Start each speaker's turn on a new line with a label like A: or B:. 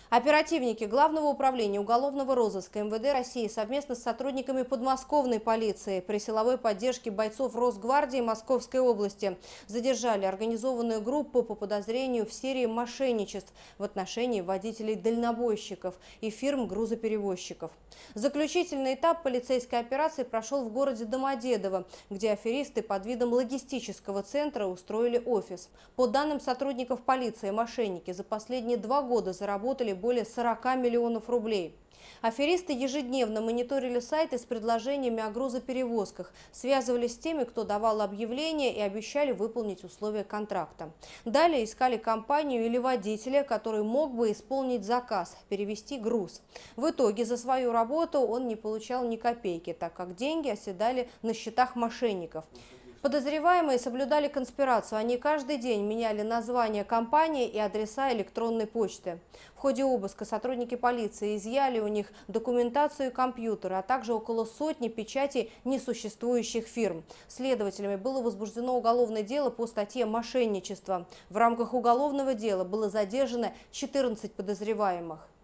A: Оперативники Главного управления уголовного розыска МВД России совместно с сотрудниками подмосковной полиции при силовой поддержке бойцов Росгвардии Московской области задержали организованную группу по подозрению в серии мошенничеств в отношении водителей-дальнобойщиков и фирм грузоперевозчиков. Заключительный этап полицейской операции прошел в городе Домодедово, где аферисты под видом логистического центра устроили офис. По данным сотрудников полиции, мошенники за последние 2 года заработали более 40 миллионов рублей. Аферисты ежедневно мониторили сайты с предложениями о грузоперевозках, связывались с теми, кто давал объявления и обещали выполнить условия контракта. Далее искали компанию или водителя, который мог бы исполнить заказ – перевезти груз. В итоге за свою работу он не получал ни копейки, так как деньги оседали на счетах мошенников. Подозреваемые соблюдали конспирацию. Они каждый день меняли название компании и адреса электронной почты. В ходе обыска сотрудники полиции изъяли у них документацию и компьютеры, а также около сотни печатей несуществующих фирм. Следователями было возбуждено уголовное дело по статье «Мошенничество». В рамках уголовного дела было задержано 14 подозреваемых.